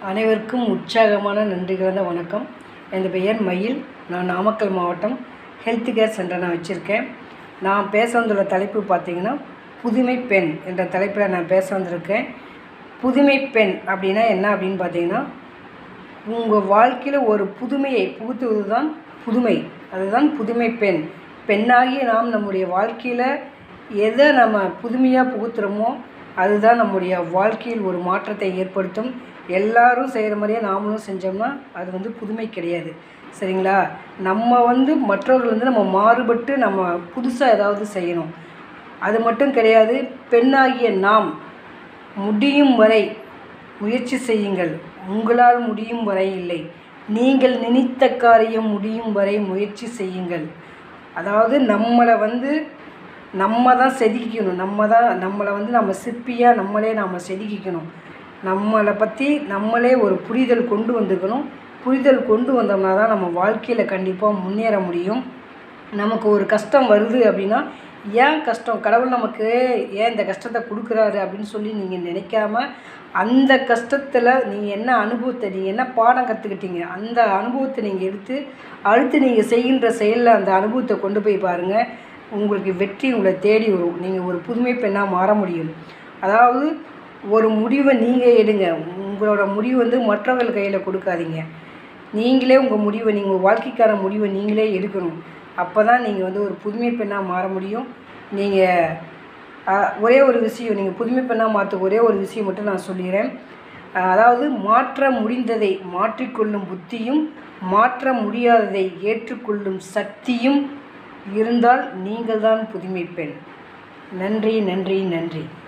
அனைவருக்கும் உற்சாகமான நன்றி கலந்த வணக்கம். என் பெயர் மயில். நான் நாமக்கல் மாவட்டம் ஹெல்த் கேர் சென்டர் நான் வச்சுருக்கேன். நான் பேச வந்துள்ள தலைப்பு பார்த்திங்கன்னா புதுமை பெண் என்ற தலைப்பில் நான் பேச வந்திருக்கேன். புதுமை பெண் அப்படின்னா என்ன அப்படின்னு பார்த்திங்கன்னா, உங்கள் வாழ்க்கையில் ஒரு புதுமையை புகுத்துவது தான் புதுமை. அதுதான் புதுமை பெண். பெண்ணாகிய நாம் நம்முடைய வாழ்க்கையில் எதை நம்ம புதுமையாக புகுத்துகிறோமோ அதுதான் நம்முடைய வாழ்க்கையில் ஒரு மாற்றத்தை ஏற்படுத்தும். எல்லாரும் செய்கிற மாதிரியே நாமளும் செஞ்சோம்னா அது புதுமை கிடையாது. சரிங்களா? நம்ம மற்றவர்கள் நம்ம மாறுபட்டு நம்ம புதுசாக ஏதாவது செய்யணும். அது மட்டும் கிடையாது. பெண்ணாகிய நாம் முடியும் வரை முயற்சி செய்யுங்கள். உங்களால் முடியும் வரை இல்லை, நீங்கள் நினைத்த காரியம் முடியும் வரை முயற்சி செய்யுங்கள். அதாவது நம்மளை நம்ம தான் செதுக்கிக்கணும். நம்மளை நம்ம சிற்பியாக நாம் செதுக்கிக்கணும். நம்மளை பற்றி நம்மளே ஒரு புரிதல் கொண்டு வந்துக்கணும். புரிதல் கொண்டு வந்தோம்னா தான் நம்ம வாழ்க்கையில் கண்டிப்பாக முன்னேற முடியும். நமக்கு ஒரு கஷ்டம் வருது அப்படின்னா, ஏன் கஷ்டம், கடவுள் நமக்கு ஏன் இந்த கஷ்டத்தை கொடுக்குறாரு அப்படின்னு சொல்லி நீங்கள் நினைக்காம, அந்த கஷ்டத்தில் நீங்கள் என்ன அனுபவத்தை, நீங்கள் என்ன பாடம் கற்றுக்கிட்டீங்க, அந்த அனுபவத்தை நீங்கள் எடுத்து அடுத்து நீங்கள் செய்கின்ற செயலில் அந்த அனுபவத்தை கொண்டு போய் பாருங்கள். உங்களுக்கு வெற்றி உங்களை தேடி வரும். நீங்கள் ஒரு புதுமை பெண்ணாக மாற முடியும். அதாவது ஒரு முடிவை நீங்கள் எடுங்க. உங்களோட முடிவு மற்றவர்கள் கையில் கொடுக்காதீங்க. நீங்களே உங்கள் முடிவை, நீங்கள் வாழ்க்கைக்கான முடிவை நீங்களே எடுக்கணும். அப்போ தான் நீங்கள் ஒரு புதுமை பெண்ணாக மாற முடியும். நீங்கள் ஒரே ஒரு விஷயம், நீங்கள் புதுமை பெண்ணாக மாற்ற ஒரே ஒரு விஷயம் மட்டும் நான் சொல்லிடுறேன். அதாவது மாற்ற முடிந்ததை மாற்றிக்கொள்ளும் புத்தியும், மாற்ற முடியாததை ஏற்றுக்கொள்ளும் சக்தியும் இருந்தால் நீங்கள் தான் புதுமை பெண். நன்றி, நன்றி, நன்றி.